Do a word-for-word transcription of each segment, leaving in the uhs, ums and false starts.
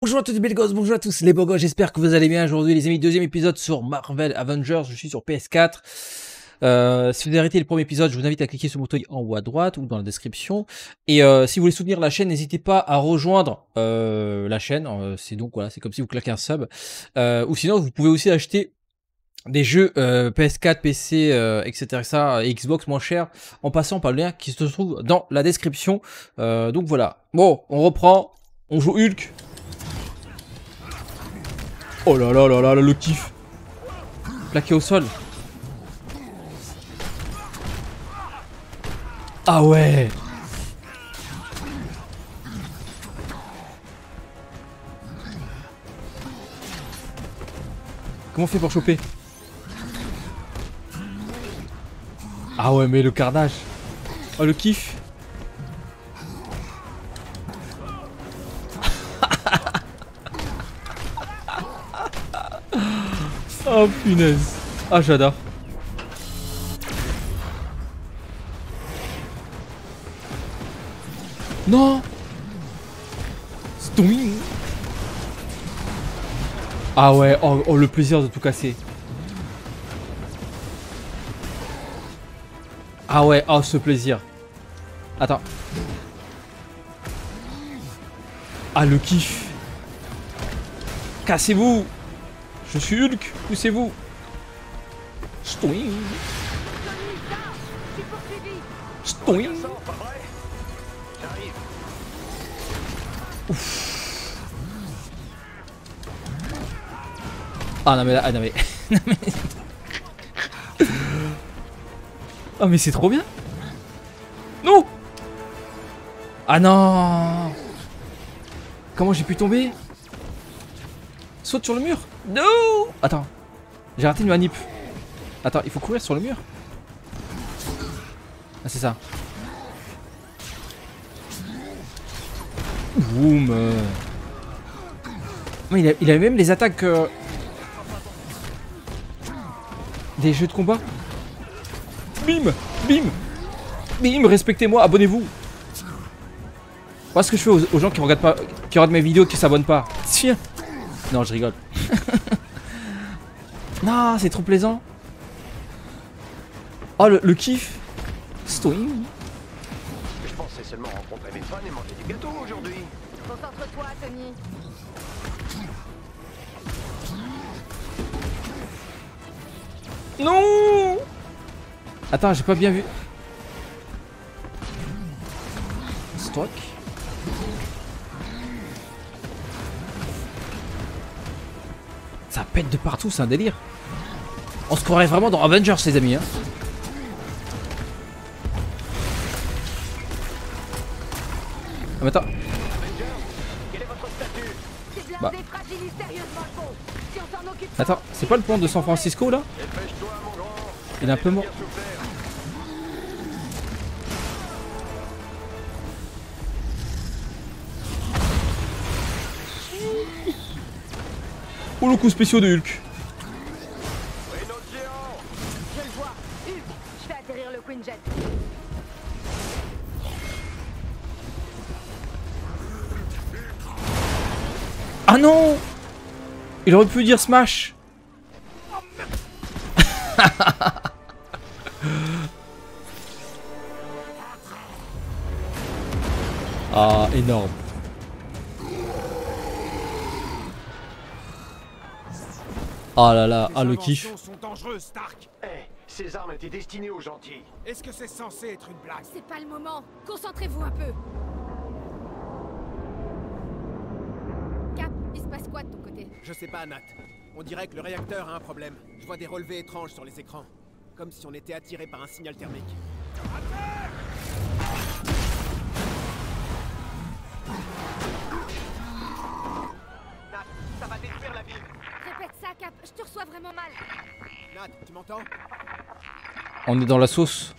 Bonjour à tous les belles gosses, bonjour à tous les beaux gosses, j'espère que vous allez bien aujourd'hui les amis, deuxième épisode sur Marvel Avengers, je suis sur P S quatre. Euh, si vous avez arrêté le premier épisode, je vous invite à cliquer sur le bouton en haut à droite ou dans la description. Et euh, si vous voulez soutenir la chaîne, n'hésitez pas à rejoindre euh, la chaîne, euh, c'est donc voilà, c'est comme si vous claquez un sub. Euh, ou sinon vous pouvez aussi acheter des jeux euh, P S quatre, P C, euh, et cetera, et cetera, et Xbox moins cher en passant par le lien qui se trouve dans la description. Euh, donc voilà, bon, on reprend, on joue Hulk. Oh là là là là là, le kiff. Plaqué au sol. Ah ouais. Comment on fait pour choper? Ah ouais, mais le carnage. Oh le kiff. Oh punaise. Ah j'adore. Non. Stoing. Ah ouais, oh, oh le plaisir de tout casser. Ah ouais, oh ce plaisir. Attends. Ah le kiff. Cassez-vous. Je suis Hulk, poussez-vous. Stoing. Stoing. Ouf. Ah non mais là, ah non mais... non, mais... oh mais c'est trop bien. Non. Ah non. Comment j'ai pu tomber? Saute sur le mur. Non. Attends. J'ai raté une manip. Attends, il faut courir sur le mur. Ah c'est ça. Boum. Mais il, a, il avait même les attaques euh, des jeux de combat. Bim. Bim. Bim. Respectez-moi. Abonnez-vous. Voilà ce que je fais aux, aux gens qui regardent pas, qui regardent mes vidéos, qui s'abonnent pas. Tiens. Non, je rigole. Non, c'est trop plaisant. Oh, le, le kiff. Stoing. Je pensais seulement rencontrer mes fans et manger du gâteau aujourd'hui. Concentre-toi, Tony. Non. Attends, j'ai pas bien vu. Stock. Ça pète de partout, c'est un délire. On se croirait vraiment dans Avengers, les amis. Hein. Ah, mais attends. Quel est votre statut? Ces Bah. blindés fragilisent sérieusement le pont. Si on s'en occupe... Attends, c'est pas le pont de San Francisco là? Dépêche-toi, mon grand. Il est un peu mort. Bien souffert. Oh le coup spécial de Hulk. Rhino géant. Je le vois. Hulk, je fais atterrir le Quinjet. Ah non. Il aurait pu dire Smash. Ah, énorme. Ah là là, ah le kiff. Ces inventions sont dangereuses, Stark. Eh, ces armes étaient destinées aux gentils. Est-ce que c'est censé être une blague? C'est pas le moment. Concentrez-vous un peu. Cap, il se passe quoi de ton côté? Je sais pas, Nat. On dirait que le réacteur a un problème. Je vois des relevés étranges sur les écrans. Comme si on était attiré par un signal thermique. Nat, ça va détruire la ville. Répète ça, Cap. Je te reçois vraiment mal. Nat, tu m'entends? On est dans la sauce.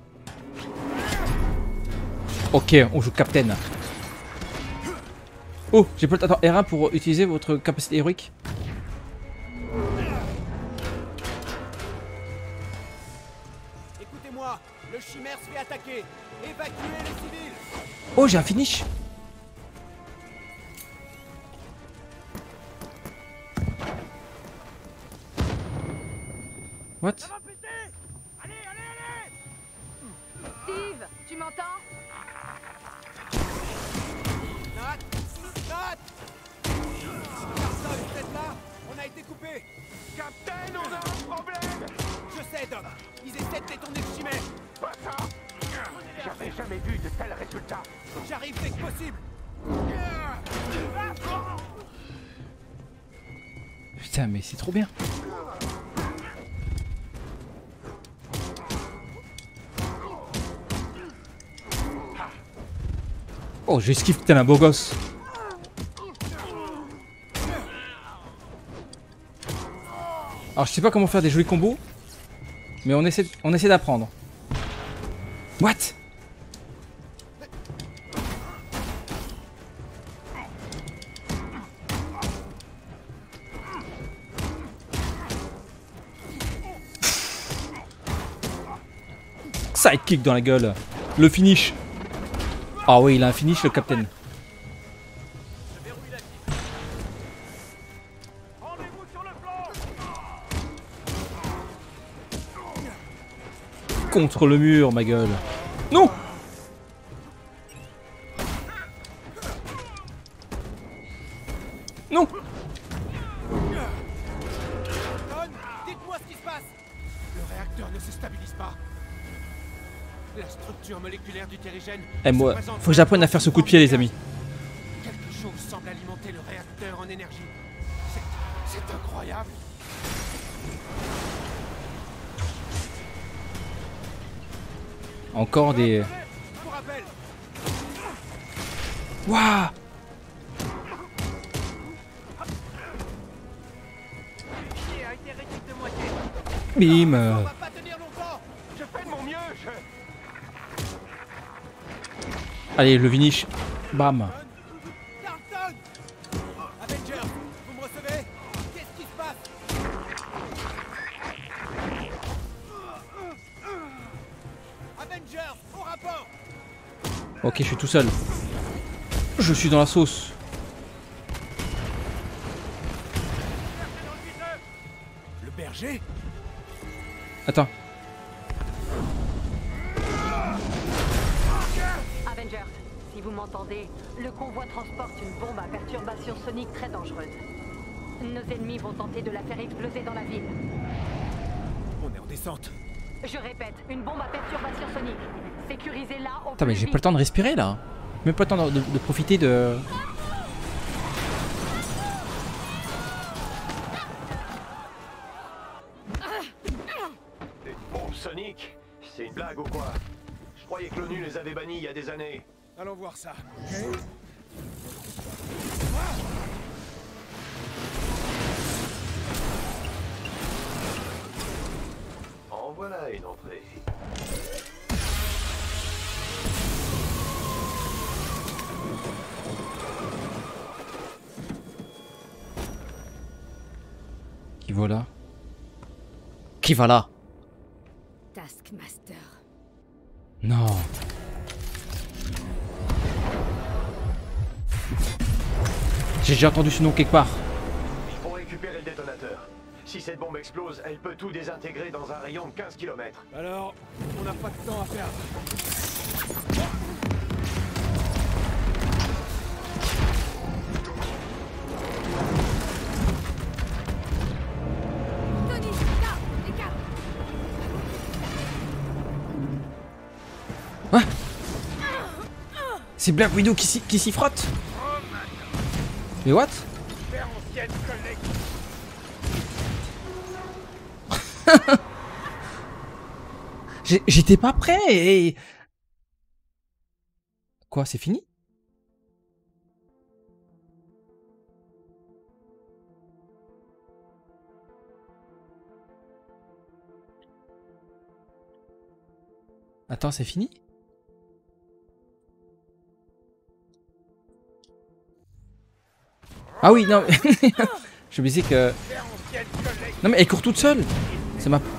Ok, on joue Captain. Oh, j'ai pas le temps. Attends, R un pour utiliser votre capacité héroïque. Écoutez-moi, le chimère se fait attaquer. Évacuez les civils. Oh, j'ai un finish. What? Allez, allez, allez! Steve, tu m'entends? Nat! Nat! Personne, vous êtes là? On a été coupé! Captain, on a un problème! Je sais, Doc! Ils essaient de détourner le chimère! Pas ça! J'avais jamais vu de tels résultats! J'arrive dès que possible! Putain, mais c'est trop bien. Oh, j'esquive tel un beau gosse. Alors, je sais pas comment faire des jolis combos, mais on essaie, on essaie d'apprendre. What? Sidekick dans la gueule. Le finish. Ah oui, il a un finish, le capitaine. Rendez-vous sur le flanc! Contre le mur, ma gueule. Non! Non! Don, dites-moi ce qui se passe! Le réacteur ne se stabilise pas. La structure moléculaire du terrigène. Eh, moi, se présente faut que j'apprenne à faire ce coup de pied, les amis. Quelque chose semble alimenter le réacteur en énergie. C'est, c'est incroyable. Encore des... Je vous rappelle. Waouh! Il a été réduit de moitié! Bim! On euh, va pas tenir longtemps. Je fais de mon mieux, je... Allez, le finish. Bam! Carlton! Avenger, vous me recevez? Qu'est-ce qui se passe? Avengers, au rapport! Ok, je suis tout seul. Je suis dans la sauce. Le berger? Attends. Avengers, si vous m'entendez, le convoi transporte une bombe à perturbation sonique très dangereuse. Nos ennemis vont tenter de la faire exploser dans la ville. On est en descente. Je répète, une bombe à perturbation sonique. Sécurisez-la au Putain, mais plus j'ai pas vite. le temps de respirer là. Même pas le temps de, de- de profiter de. Des bombes soniques? C'est une blague ou quoi? Je croyais que l'ONU les avait bannis il y a des années. Allons voir ça. En voilà une entrée. Qui va là? Qui va là? Taskmaster. Non. J'ai déjà entendu ce nom quelque part. Il faut récupérer le détonateur. Si cette bombe explose, elle peut tout désintégrer dans un rayon de quinze kilomètres. Alors, on n'a pas de temps à perdre. Tony, là, écarte. C'est Black Widow qui s'y qui s'y frotte. Mais what? Faire ancienne collègue. J'ai- J'étais pas prêt et... Quoi, c'est fini? Attends, c'est fini? Ah oui, non, je me disais que... Non mais elle court toute seule. C'est ma...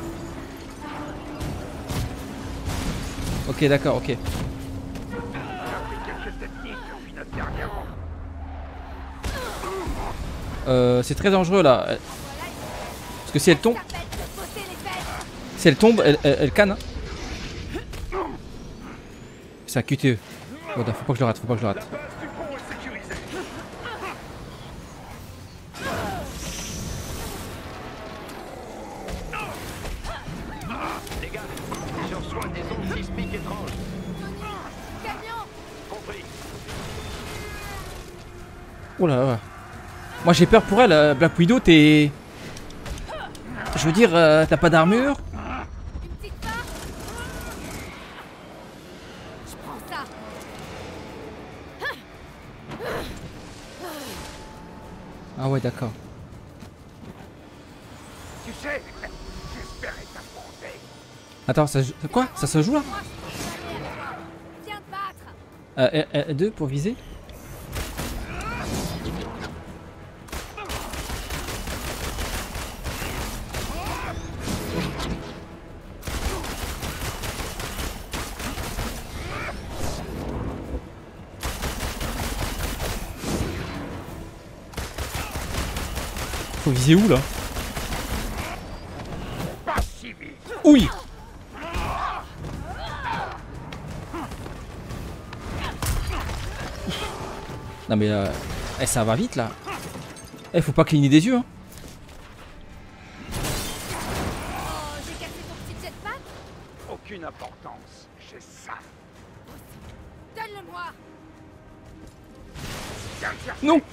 Ok, d'accord, ok. Euh, c'est très dangereux là. Parce que si elle tombe... T'appelles de bosser les fesses. Si elle tombe, elle, elle, elle canne. Hein. C'est un Q T E. Oh, non, faut pas que je le rate, faut pas que je le rate. La base du pont est sécurisée. Les gars, je reçois des ondes sismiques étranges. Camion! Compris. Oh là là. Moi j'ai peur pour elle, euh, Black Widow, t'es... Je veux dire, euh, t'as pas d'armure? Une petite part? Je prends ça. Ah ouais, d'accord. Tu sais, j'espérais t'affronter. Attends, ça joue- quoi? Ça se joue là? Moi, je peux pas aller avec toi. Viens te battre. euh, L- L deux pour viser? Faut viser où là? Pas si vite. Oui! Non mais euh, eh, ça va vite là. Eh, faut pas cligner des yeux hein. Oh, j'ai cassé ton petit jetpack? Aucune importance. J'ai ça. Donne-le-moi. Viens me chercher. Non!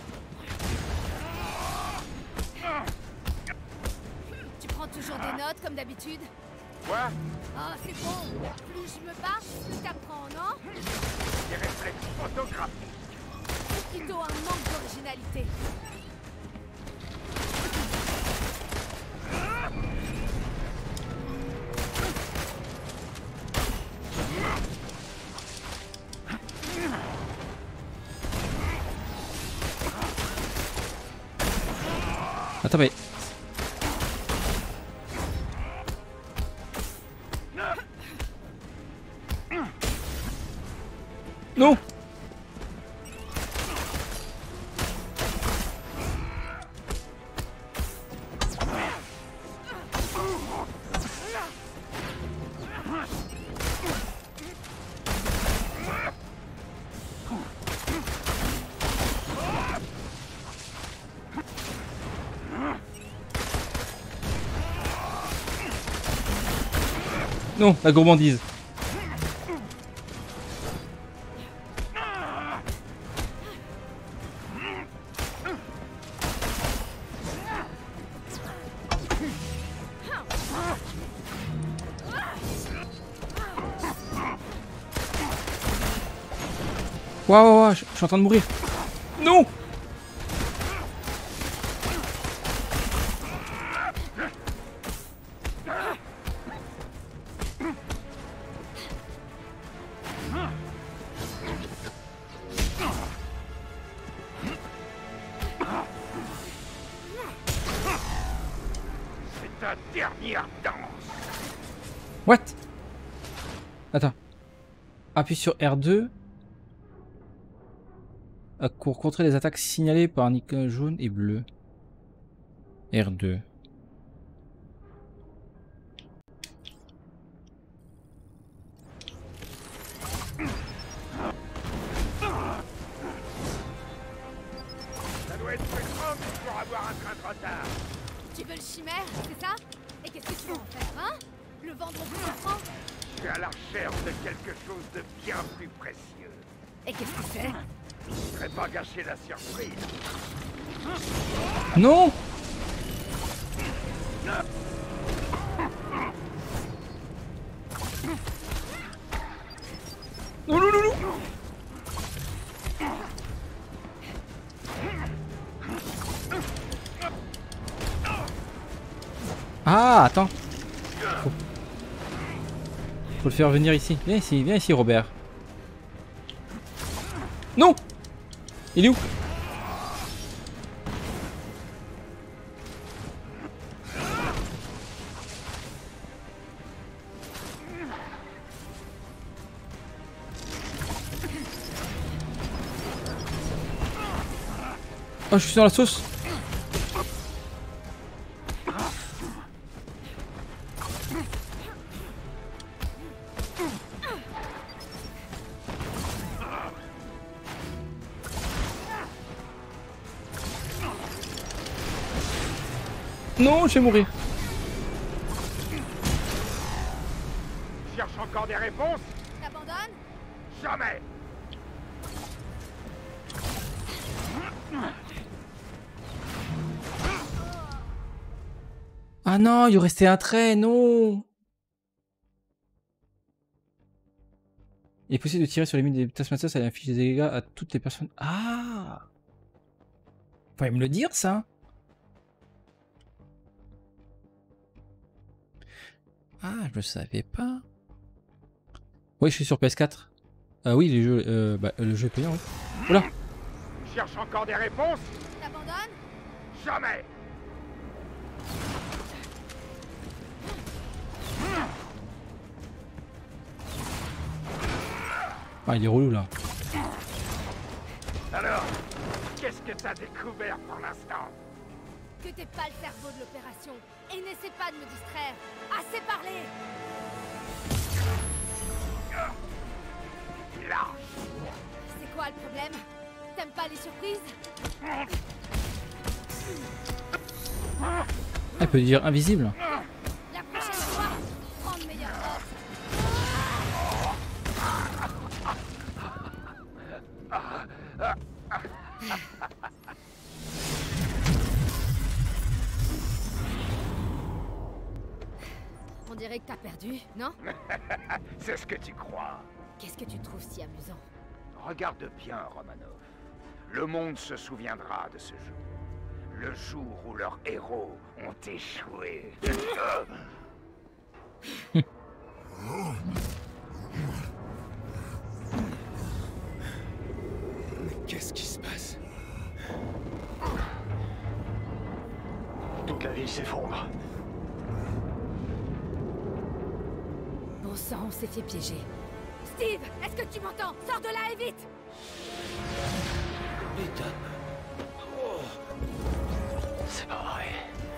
Tu prends toujours des notes comme d'habitude? Quoi? Oh, c'est bon. Plus je me bats, plus t'apprends, non? Des réflexes photographiques. C'est plutôt un manque d'originalité. Attends mais... Non! Non, la gourmandise. Waouh, waouh, waouh, je je suis en train de mourir. Non! C'est ta dernière danse. What? Attends. Appuie sur R deux. Euh, Pour contrer les attaques signalées par un icône jaune et bleu. R deux. Ça doit être frustrant pour avoir un train de retard. Tu veux le chimère, c'est ça? Et qu'est-ce que tu vas en faire, hein? Le vendre au plus offrant? Je suis à la recherche de quelque chose de bien plus précieux. Et qu'est-ce que c'est? Je voudrais pas gâcher la surprise. Non! Non, non, non, non! Ah, attends. Faut... Faut le faire venir ici. Viens ici, viens ici, Robert. Non! Il est où? Oh, je suis dans la sauce. Non, je vais mourir. Cherche encore des réponses? T'abandonnes? Jamais! Ah non, il lui restait un trait, non. Il est possible de tirer sur les mines des Taskmasters, ça inflige des dégâts à toutes les personnes. Ah! Fallait me le dire, ça. Ah, je le savais pas. Oui, je suis sur P S quatre. Ah oui, les jeux, euh, bah, le jeu est payant, oui. Oula! Cherche encore des réponses? T'abandonnes? Jamais! Ah, il est relou, là. Alors, qu'est-ce que t'as découvert pour l'instant? Que t'es pas le cerveau de l'opération. Et n'essaie pas de me distraire. Assez parlé! Lâche! C'est quoi le problème? T'aimes pas les surprises? Elle peut dire invisible. La prochaine fois, prends de meilleures notes. On dirait que t'as perdu, non? C'est ce que tu crois. Qu'est-ce que tu trouves si amusant? Regarde bien, Romanov. Le monde se souviendra de ce jour. Le jour où leurs héros ont échoué. Mais qu'est-ce qui se passe? Toute la ville s'effondre. Bon sang, on s'est fait piéger. Steve, est-ce que tu m'entends? Sors de là et vite! Ethan. Oh. C'est pas vrai.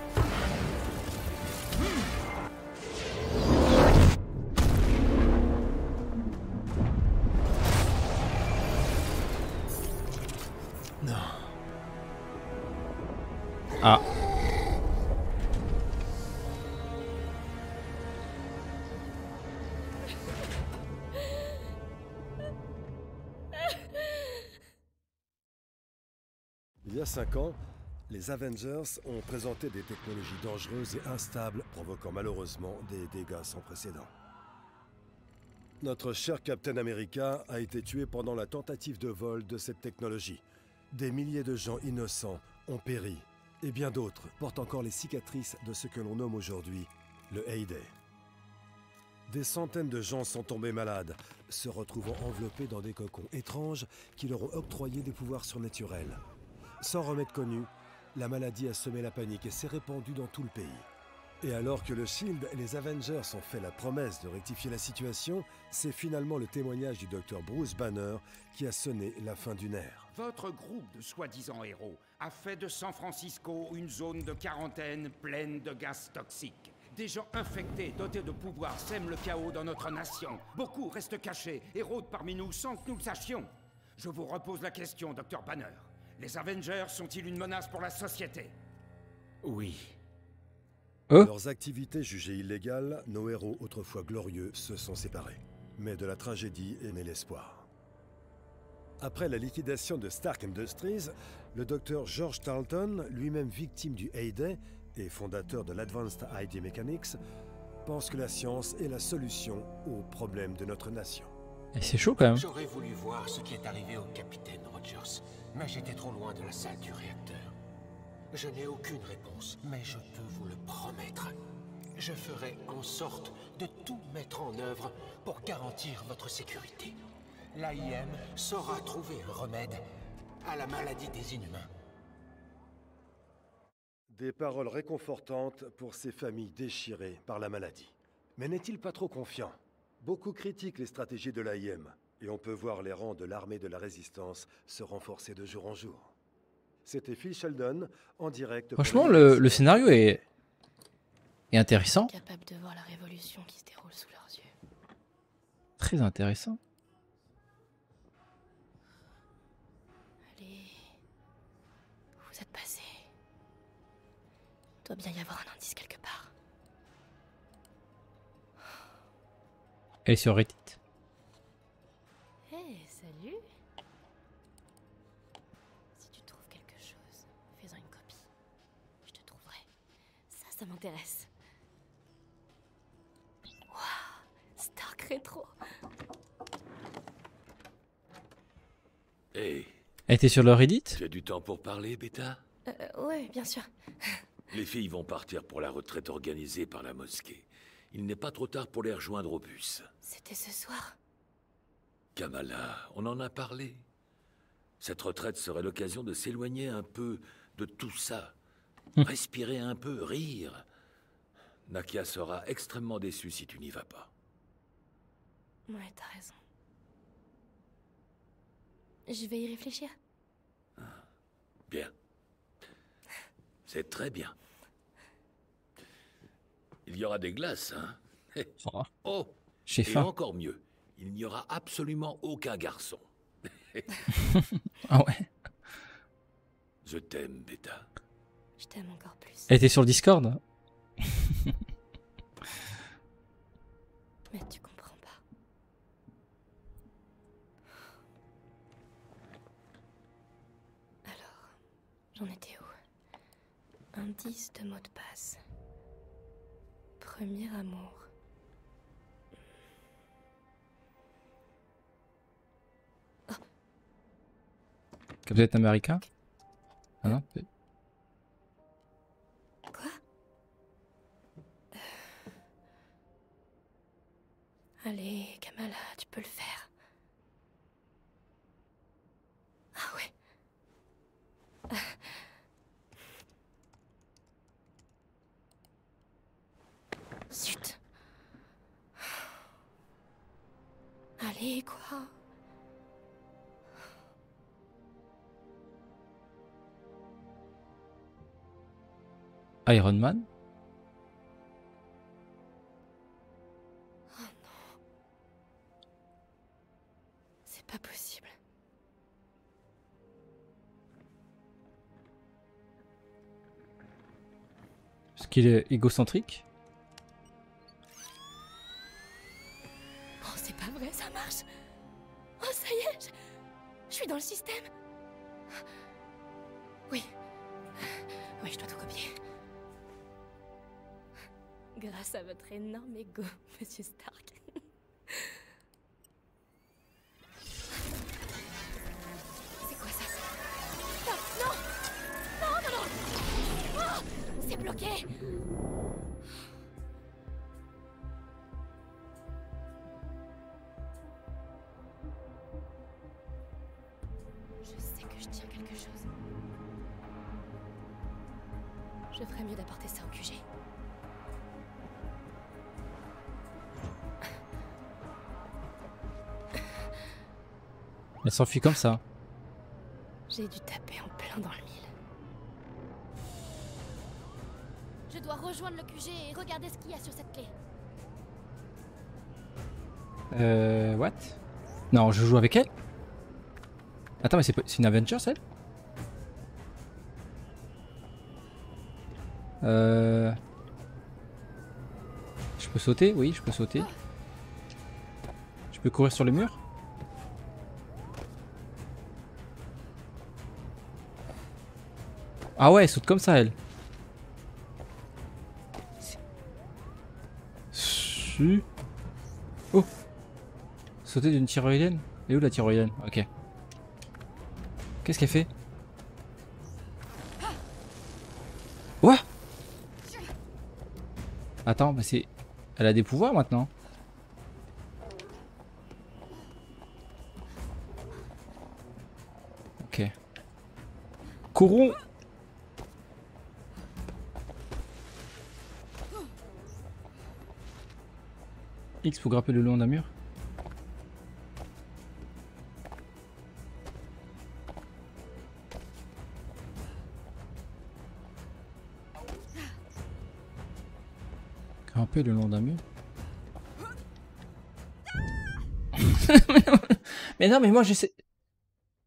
Non. Ah. Il y a cinq ans, les Avengers ont présenté des technologies dangereuses et instables, provoquant malheureusement des dégâts sans précédent. Notre cher Captain America a été tué pendant la tentative de vol de cette technologie. Des milliers de gens innocents ont péri, et bien d'autres portent encore les cicatrices de ce que l'on nomme aujourd'hui le Heyday. Des centaines de gens sont tombés malades, se retrouvant enveloppés dans des cocons étranges qui leur ont octroyé des pouvoirs surnaturels. Sans remède connu, la maladie a semé la panique et s'est répandue dans tout le pays. Et alors que le Shield et les Avengers ont fait la promesse de rectifier la situation, c'est finalement le témoignage du docteur Bruce Banner qui a sonné la fin d'une ère. Votre groupe de soi-disant héros a fait de San Francisco une zone de quarantaine pleine de gaz toxiques. Des gens infectés, dotés de pouvoirs, sèment le chaos dans notre nation. Beaucoup restent cachés et rôdent parmi nous sans que nous le sachions. Je vous repose la question, docteur Banner. Les Avengers sont-ils une menace pour la société? Oui. Euh Leurs activités jugées illégales, nos héros autrefois glorieux se sont séparés. Mais de la tragédie est né l'espoir. Après la liquidation de Stark Industries, le docteur George Tarleton, lui-même victime du Heyday et fondateur de l'Advanced I D Mechanics, pense que la science est la solution aux problèmes de notre nation. Et c'est chaud quand même. J'aurais voulu voir ce qui est arrivé au capitaine Rogers, mais j'étais trop loin de la salle du réacteur. Je n'ai aucune réponse, mais je peux vous le promettre. Je ferai en sorte de tout mettre en œuvre pour garantir votre sécurité. L'A I M saura trouver un remède à la maladie des Inhumains. Des paroles réconfortantes pour ces familles déchirées par la maladie. Mais n'est-il pas trop confiant? Beaucoup critiquent les stratégies de l'A I M, et on peut voir les rangs de l'armée de la résistance se renforcer de jour en jour. C'était Phil Sheldon, en direct... Franchement, le, le scénario est... est intéressant. Capable de voir la révolution qui se déroule sous leurs yeux. Très intéressant. Allez... Vous êtes passé. Doit bien y avoir un indice quelque part. Elle est sur Reddit. Hey, salut. Si tu trouves quelque chose, fais-en une copie. Je te trouverai. Ça, ça m'intéresse. Waouh, Stark Rétro. Hey, Elle était sur le Reddit? tu as du temps pour parler, Beta? Euh, ouais, bien sûr. Les filles vont partir pour la retraite organisée par la mosquée. Il n'est pas trop tard pour les rejoindre au bus. C'était ce soir. Kamala, on en a parlé. Cette retraite serait l'occasion de s'éloigner un peu de tout ça. Respirer un peu, rire. Nakia sera extrêmement déçue si tu n'y vas pas. Ouais, t'as raison. Je vais y réfléchir. Bien. C'est très bien. Il y aura des glaces, hein? Oh, Oh, j'ai et faim. encore mieux, il n'y aura absolument aucun garçon. Ah ouais. Je t'aime, Beta. Je t'aime encore plus. Elle était sur le Discord? Mais tu comprends pas. Alors, j'en étais où? Indice de mot de passe. Premier amour. Captain America? Ah non? Quoi? Euh... Allez, Kamala, tu peux le faire. Ah ouais. Zut. Allez, quoi? Iron Man? Oh non. C'est pas possible. Est-ce qu'il est égocentrique? Oh, c'est pas vrai, ça marche. Oh, ça y est, je, je suis dans le système. Oui. Oui, je dois tout copier. Grâce à votre énorme ego, Monsieur Stark. C'est quoi ça? Non, non, non, non, non. Oh, c'est bloqué. Je sais que je tiens quelque chose. Je ferais mieux d'apporter ça au Q G. Elle s'enfuit comme ça. J'ai dû taper en plein dans le mille. Je dois rejoindre le Q G et regarder ce qu'il y a sur cette clé. Euh... What? Non, je joue avec elle? Attends, mais c'est pas... c'est une Avengers, elle? Euh... Je peux sauter? Oui, je peux sauter. Je peux courir sur le mur? Ah ouais, elle saute comme ça, elle. Su. Oh. Sauter d'une tyrolienne? Et où la tyrolienne? Ok. Qu'est-ce qu'elle fait? What? Attends, mais c'est... Elle a des pouvoirs maintenant. Ok. Courons. X pour grimper le long d'un mur. Grimper le long d'un mur. Mais non, mais moi je sais.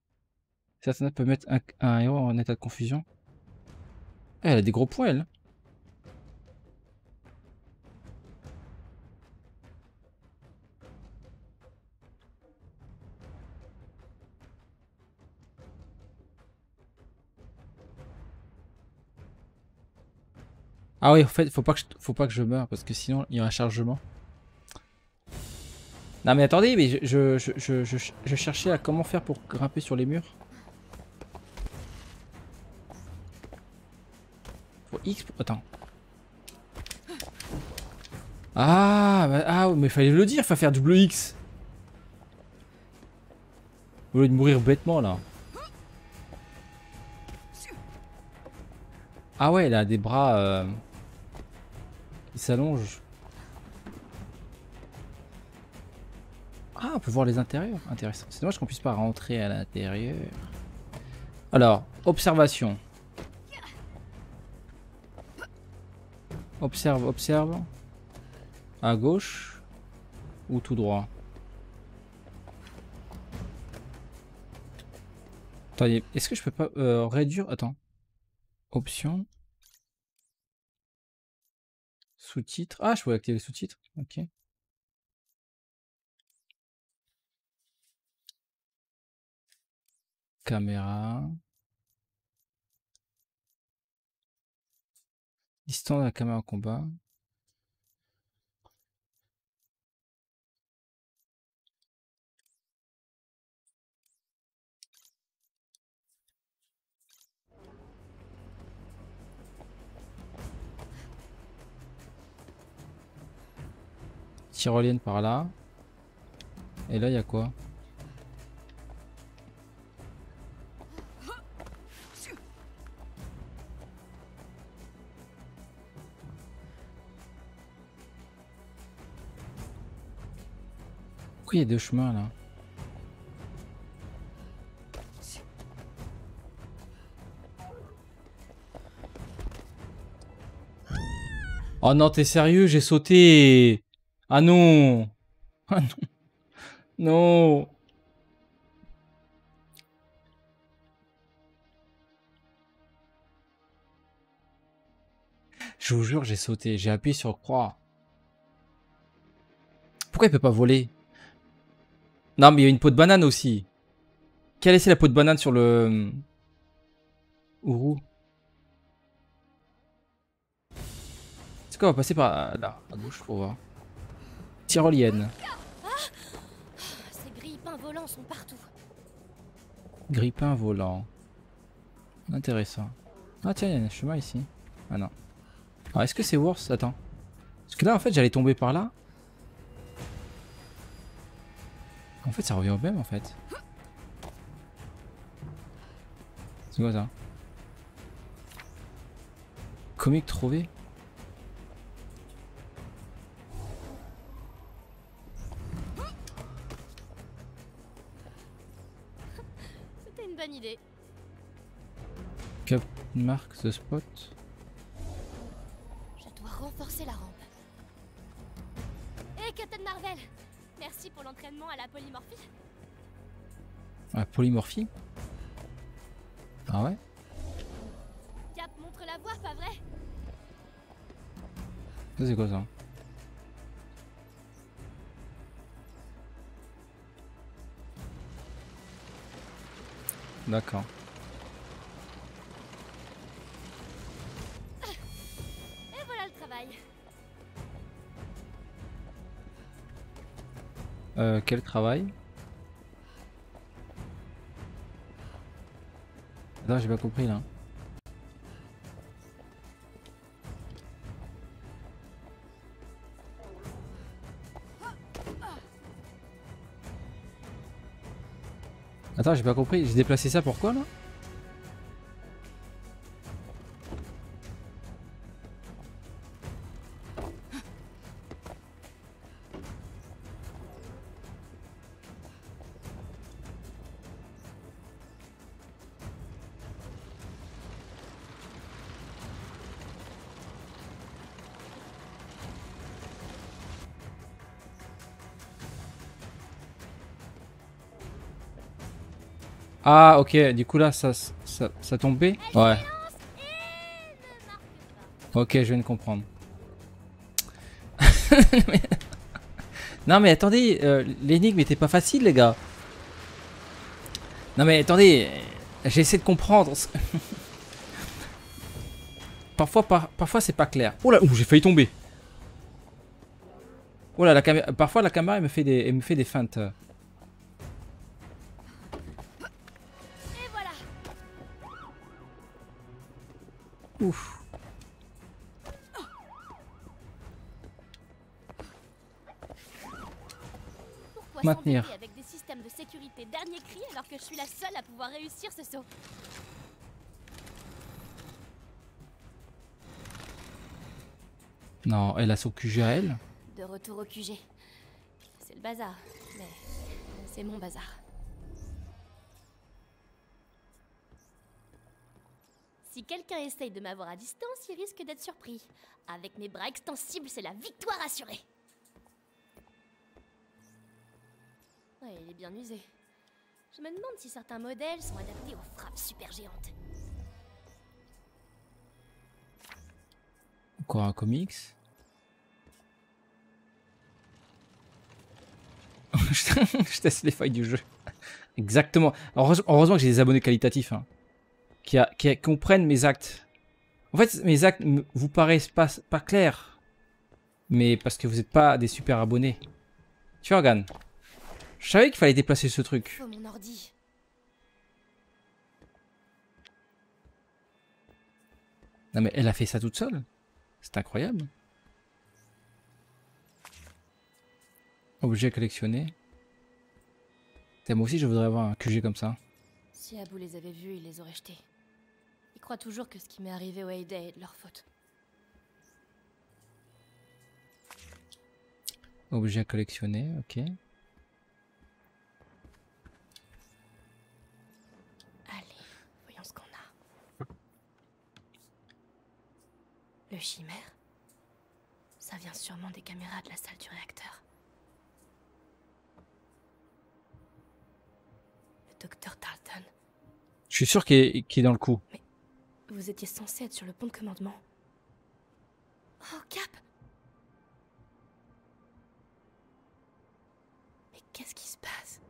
Certains peuvent mettre un, un héros en état de confusion. Elle a des gros points, elle. Ah oui, en fait, faut pas que je, faut pas que je meure parce que sinon il y a un chargement. Non mais attendez, mais je, je, je, je, je, je cherchais à comment faire pour grimper sur les murs. Pour X, pour... attends. Ah, bah, ah, mais fallait le dire, faut faire double X. Au lieu de mourir bêtement là. Ah ouais, elle a des bras euh, qui s'allongent. Ah, on peut voir les intérieurs. Intéressant. C'est dommage qu'on puisse pas rentrer à l'intérieur. Alors, observation. Observe, observe. À gauche ou tout droit? Attendez, est-ce que je peux pas euh, réduire? Attends. Option. Sous-titres. Ah, je peux activer les sous-titres. Ok. Caméra. Distance de la caméra en combat. Tyrolienne par là. Et là, il y a quoi? Pourquoi il y a deux chemins là? Oh non, t'es sérieux? J'ai sauté. Ah non. Ah non. Non. Je vous jure, j'ai sauté. J'ai appuyé sur croix. Pourquoi il peut pas voler? Non, mais il y a une peau de banane aussi. Qui a laissé la peau de banane sur le... Ourou? C'est quoi, on va passer par là, à gauche pour voir. Tyrolienne. Ah, ces grippins volants sont partout. Grippin volant. Intéressant. Ah tiens, il y a un chemin ici. Ah non. Alors est-ce que c'est worse? Attends. Parce que là en fait j'allais tomber par là. En fait ça revient au même en fait. C'est quoi ça? Comique trouvé. C'était une bonne idée. Cap marque the spot. Je dois renforcer la rampe. Hé, Captain Marvel! Merci pour l'entraînement à la polymorphie. Ah, polymorphie? Ah ouais? Cap montre la voie, pas vrai? Ça c'est quoi ça? D'accord. Et voilà le travail. Euh, quel travail? Attends, j'ai pas compris là. Attends, j'ai pas compris. J'ai déplacé ça pourquoi là? Ah ok, du coup là ça, ça, ça tombait? Ouais. Ok, je viens de comprendre. Non mais attendez, euh, l'énigme était pas facile les gars. Non mais attendez, j'ai essayé de comprendre. parfois, par, parfois c'est pas clair. Oh là, ouh, j'ai failli tomber. Oh là, la caméra, parfois la caméra elle me fait des, elle me fait des feintes. Et voilà. Ouf. Pourquoi Maintenir. s'embêter avec des systèmes de sécurité dernier cri alors que je suis la seule à pouvoir réussir ce saut? Non, elle a son Q G à elle. De retour au Q G. C'est le bazar, mais c'est mon bazar. Si quelqu'un essaye de m'avoir à distance, il risque d'être surpris. Avec mes bras extensibles, c'est la victoire assurée. Ouais, il est bien usé. Je me demande si certains modèles sont adaptés aux frappes super géantes. Encore un comics. Je teste les failles du jeu. Exactement. Heureusement, heureusement que j'ai des abonnés qualitatifs hein, qui, a, qui a, comprennent mes actes. En fait, mes actes vous paraissent pas, pas clairs. Mais parce que vous n'êtes pas des super abonnés. Tu vois, Organe, je savais qu'il fallait déplacer ce truc. Faut mon ordi. Non mais elle a fait ça toute seule. C'est incroyable. Objet à collectionner. Et moi aussi je voudrais avoir un Q G comme ça. Si Abu les avait vus, il les aurait jetés. Ils croient toujours que ce qui m'est arrivé au Heyday est de leur faute. Objet à collectionner, ok. Allez, voyons ce qu'on a. Le chimère? Ça vient sûrement des caméras de la salle du réacteur. Le docteur Tarleton. Je suis sûr qu'il est, qu'il est dans le coup. Mais vous étiez censé être sur le pont de commandement. Oh, Cap! Mais qu'est-ce qui se passe?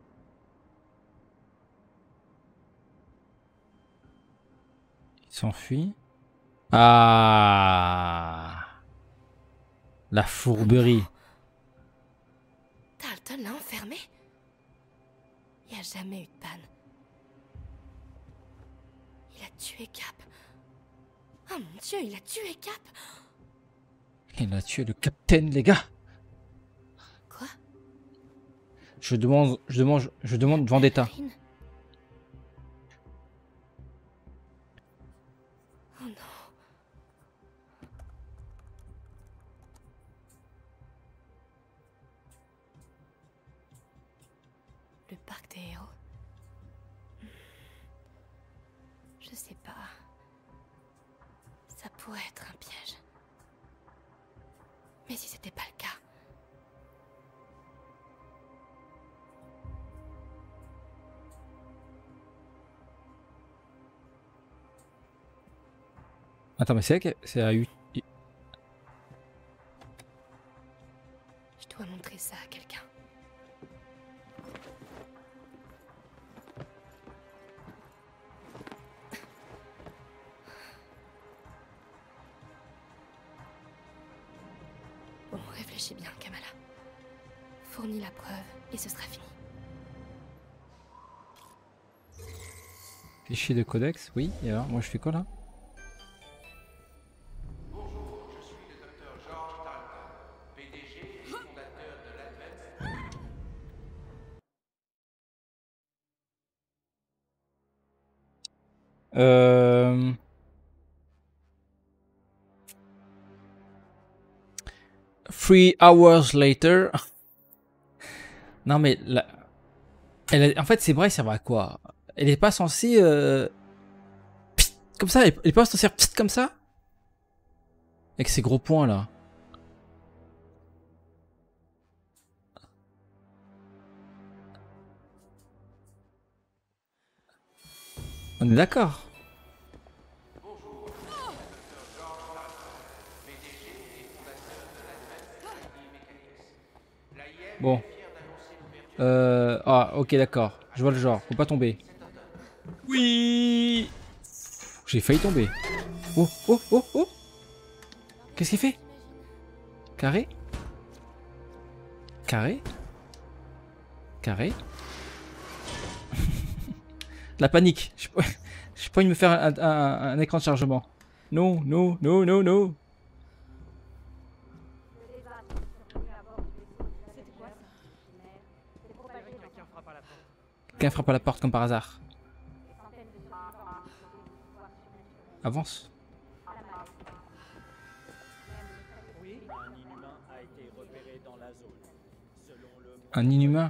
Il s'enfuit. Ah, la fourberie. Tarleton l'a enfermé? Il n'y a jamais eu de panne. Il a tué Cap. Oh mon Dieu, il a tué Cap. Il a tué le capitaine, les gars. Quoi? Je demande, je demande, je demande vendetta. Marine? Oh non. Le parc des héros. Je sais pas. Ça pourrait être un piège. Mais si c'était pas le cas. Attends, mais c'est vrai que c'est à U. Je dois montrer ça à quelqu'un. Bon, réfléchis bien, Kamala. Fournis la preuve et ce sera fini. Fichier de codex, oui. Et alors, moi je fais quoi là? Bonjour, je suis le docteur George Tarleton, P D G et fondateur de l'Advent. Euh... Three hours later. Non mais la... Elle a... en fait c'est vrai, ça va à quoi? Elle est pas censée euh... psst, comme ça, elle est pas censée faire psst, comme ça avec ces gros points là. On est d'accord. Bon. Euh... Ah, ok, d'accord. Je vois le genre. Faut pas tomber. Oui. J'ai failli tomber. Oh, oh, oh, oh. Qu'est-ce qu'il fait? Carré? Carré? Carré? La panique. Je n'ai pas envie de me faire un, un, un écran de chargement. Non, non, non, non, non. Quelqu'un frappe à la porte comme par hasard. Avance. Un inhumain.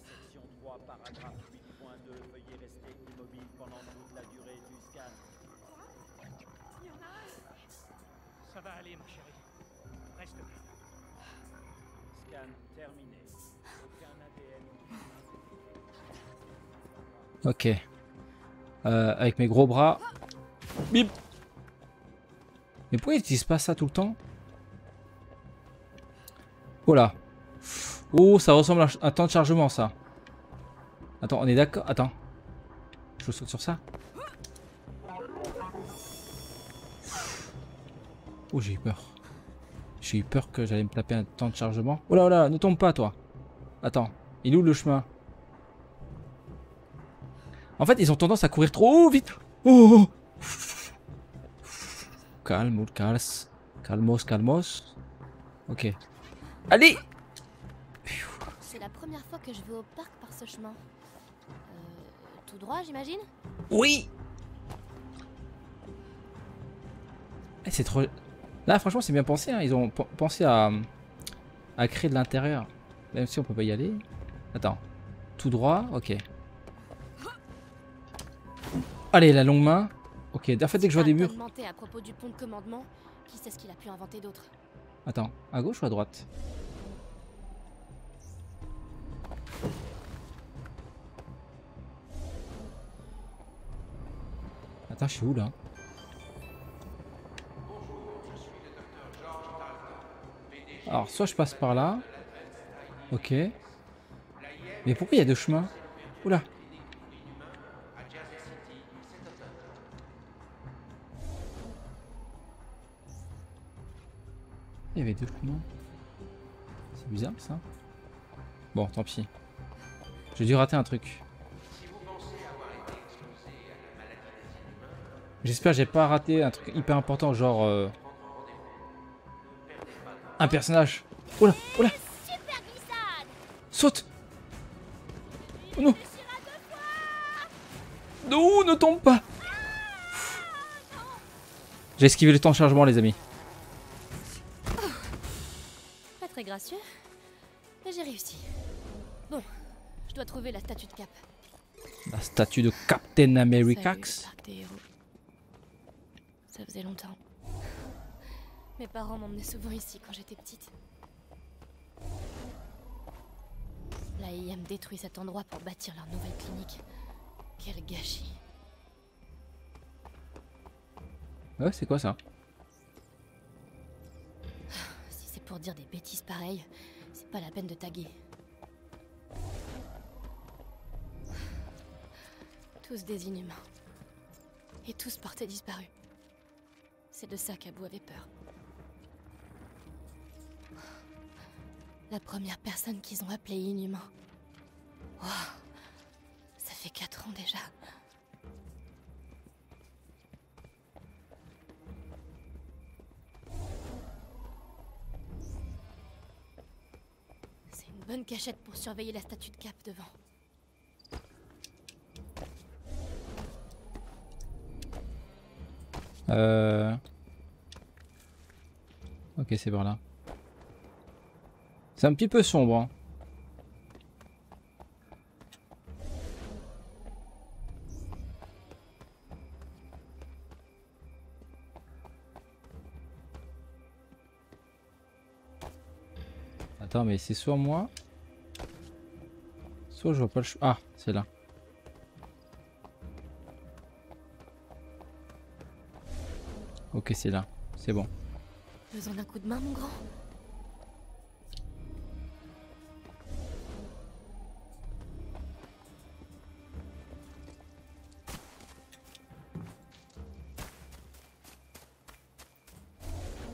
Ça va aller, ma chérie. Reste calme. Scan terminé. Aucun A D N. Ok. Euh, avec mes gros bras. Bip. Mais pourquoi ils n'utilisent pas ça tout le temps? Oh là. Oh, ça ressemble à un temps de chargement, ça. Attends, on est d'accord? Attends. Je saute sur ça. Oh, j'ai eu peur. J'ai eu peur que j'allais me taper un temps de chargement. Oh là, oh là, ne tombe pas, toi. Attends, il est où le chemin? En fait, ils ont tendance à courir trop vite. Oh, calme, calme. Calmos, calmos. Ok. Allez! C'est la première fois que je vais au parc par ce chemin. Euh, tout droit, j'imagine? Oui! Eh, c'est trop... Là, franchement, c'est bien pensé. Hein. Ils ont pensé à, à créer de l'intérieur. Même si on peut pas y aller. Attends. Tout droit, ok. Allez, la longue main. Ok, en fait, dès que je vois des murs... À propos du pont de commandement, qui sait ce qu'il a pu inventer d'autre? Attends, à gauche ou à droite? Attends, je suis où là? Alors, soit je passe par là. Ok. Mais pourquoi il y a deux chemins? Oula. Il y avait deux chemins. C'est bizarre ça. Bon, tant pis. J'ai dû rater un truc. J'espère que j'ai pas raté un truc hyper important, genre... Euh... Un personnage. Oh là, oh là. Saute. Oh non. Non, ne tombe pas. J'ai esquivé le temps de chargement, les amis. Pas très gracieux, mais j'ai réussi. Bon, je dois trouver la statue de Cap. La statue de Captain America. Ça faisait longtemps. Mes parents m'emmenaient souvent ici quand j'étais petite. La I M détruit cet endroit pour bâtir leur nouvelle clinique. Quel gâchis. Ouais, c'est quoi ça? Si c'est pour dire des bêtises pareilles, c'est pas la peine de taguer. Tous des inhumains. Et tous portés disparus. C'est de ça qu'Abou avait peur. La première personne qu'ils ont appelée inhumain. Wow. Ça fait quatre ans déjà. C'est une bonne cachette pour surveiller la statue de Cap devant. Euh... Ok, c'est par là. C'est un petit peu sombre. Hein. Attends, mais c'est soit moi, soit je vois pas le choix. Ah, c'est là. Ok, c'est là. C'est bon. Besoin d'un coup de main, mon grand?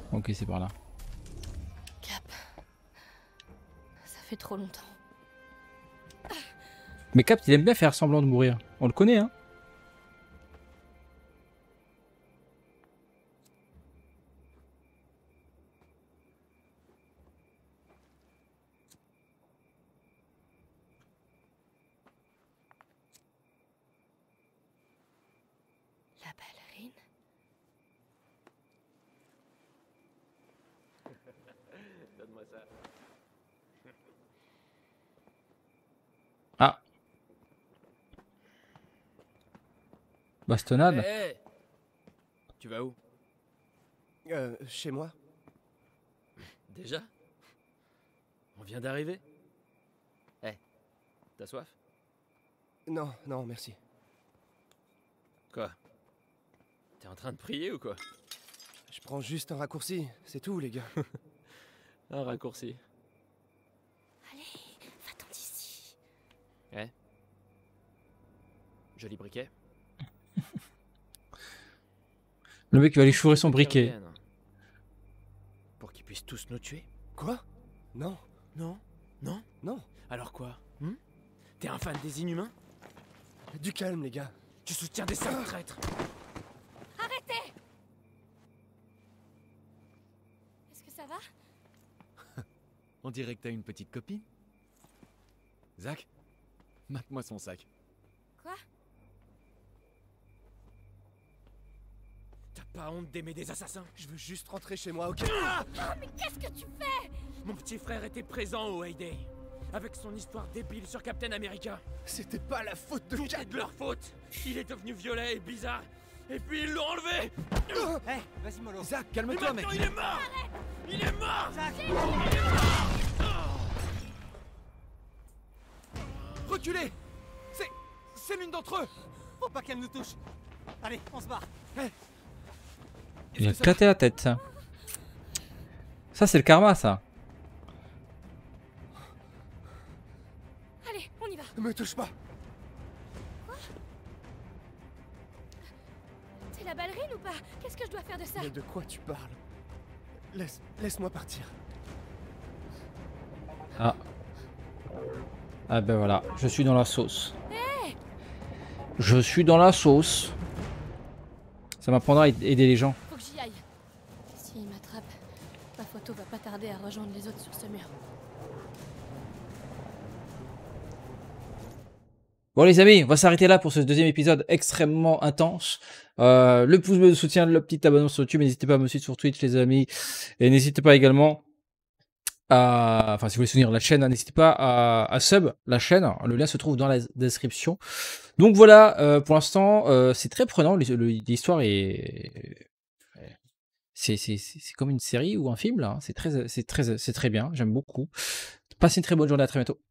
Ok, c'est par là. Cap. Ça fait trop longtemps. Mais Cap, il aime bien faire semblant de mourir. On le connaît, hein. La ballerine. Donne-moi ça. Ah. Bastonnade. Hé, tu vas où? Euh, chez moi. Déjà? On vient d'arriver? Eh, t'as soif? Non, non, merci. Quoi? T'es en train de prier ou quoi? Je prends juste un raccourci, c'est tout, les gars. Un raccourci. Allez, va-t'en d'ici. Eh? Joli briquet. Le mec il va aller chourer son briquet. Vienne. Pour qu'ils puissent tous nous tuer? Quoi? Non. Non? Non? Non. Alors quoi? Hmm? T'es un fan des Inhumains? Du calme, les gars. Tu soutiens des sales traîtres. Arrêtez! Est-ce que ça va? On dirait que t'as une petite copine. Zach, mate-moi son sac. Quoi? T'as pas honte d'aimer des assassins? Je veux juste rentrer chez moi, ok? Ah, mais qu'est-ce que tu fais? Mon petit frère était présent au Heyday, avec son histoire débile sur Captain America. C'était pas la faute de Tout Cap. est de leur faute. Il est devenu violet et bizarre, et puis ils l'ont enlevé. Hé, hey, vas-y mollo. Zach, Et calme-toi, mec. maintenant il est mort. Il est mort. Zach. Il est mort. Reculez. C'est... c'est l'une d'entre eux. Faut pas qu'elle nous touche. Allez, on se barre. Hey. Il a éclaté la tête. Ça, ça c'est le karma, ça. Allez, on y va. Ne me touche pas. Quoi? T'es la ballerine ou pas? Qu'est-ce que je dois faire de ça? Mais de quoi tu parles? Laisse... Laisse-moi partir. Ah. Ah ben voilà, je suis dans la sauce. Hey, Je suis dans la sauce. Ça m'apprendra à aider les gens. Faut que j'y aille. S'il m'attrape, ma photo va pas tarder à rejoindre les autres sur ce mur. Bon les amis, on va s'arrêter là pour ce deuxième épisode extrêmement intense. Euh, le pouce bleu de soutien, le petit abonnement sur YouTube, n'hésitez pas à me suivre sur Twitch les amis. Et n'hésitez pas également à... Enfin si vous voulez soutenir la chaîne, hein, n'hésitez pas à... à sub la chaîne. Le lien se trouve dans la description. Donc voilà, euh, pour l'instant, euh, c'est très prenant. L'histoire est... C'est comme une série ou un film là. C'est très, c'est très, c'est très bien, j'aime beaucoup. Passez une très bonne journée, à très bientôt.